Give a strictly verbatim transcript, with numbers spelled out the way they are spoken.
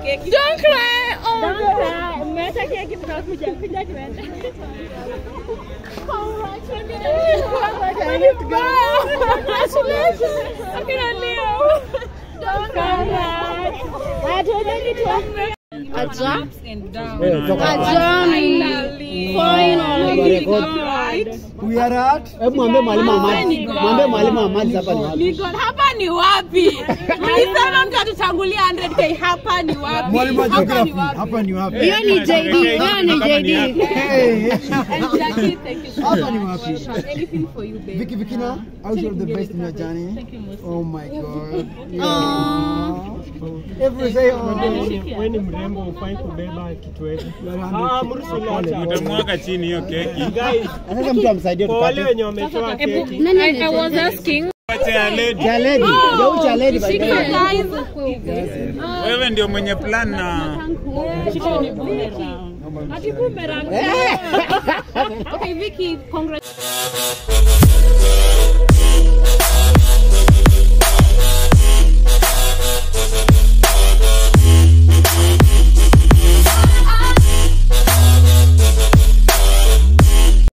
keki. Don't cry. Oh, don't cry. Umeta keki tutakuja kuja tuende. Congratulations. Don't cry. I told you to Aja and down. Finally. Finally. We are at. Mwambie mwalimu Ahmad. Mwambie mwalimu Ahmad hapa ni wapi? Niko hapa ni wapi? Nilisema mtatutangulia one hundred K hapa ni wapi? Mwalimu geography hapa ni wapi? Hiyo ni J D. Hiyo ni J D. And Jackie, thank you so much. Hapa ni wapi? Anything for you, baby. Vickie, Vickinah, I wish you all the best in your journey. Thank you most. Oh my God. Every day on wewe ni mrembo ufai kubeba kitu hicho. Ah, mruhusu utamwaga chini hiyo keki. Sasa mtu amsaidie tupate. Wale wenye wametoa keki. I was asking. Cha lady. Cha lady. Ndio cha lady by the way. Wewe ndio mwenye plan na Okay, Vickie, congrats.